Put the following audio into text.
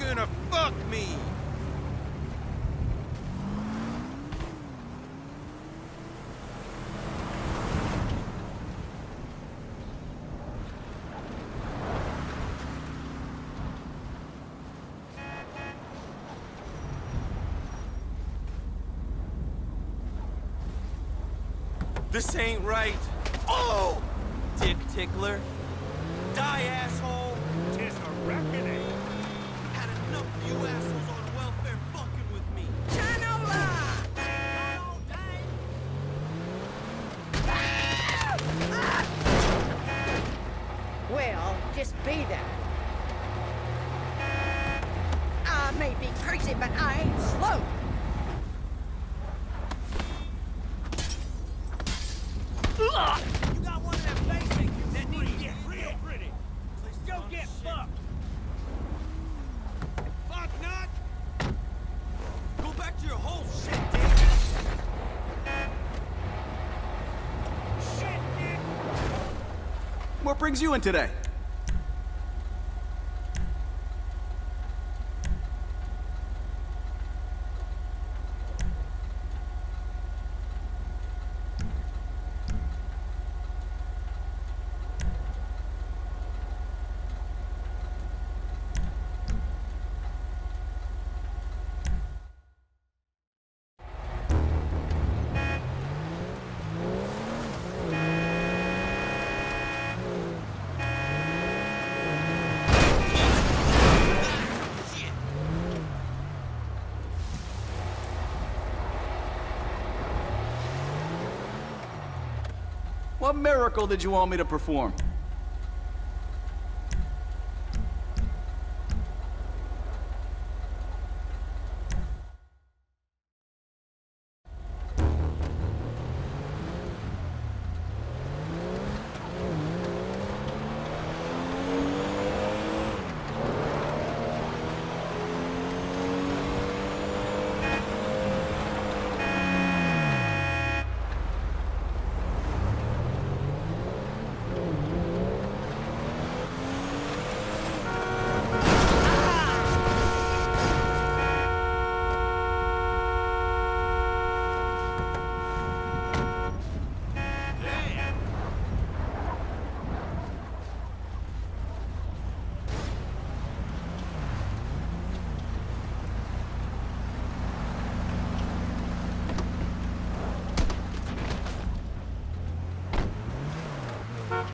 gonna fuck me! This ain't right. Oh! Dick tickler. Die, asshole! Tis a reckoning. Had enough of you assholes on welfare fucking with me. Well, just be that. I may be crazy, but I ain't slow. You got one of them basic that need to get Real pretty. Go get fucked. Fuck not! Go back to your whole shit, dick! Shit, Nick. What brings you in today? What miracle did you want me to perform?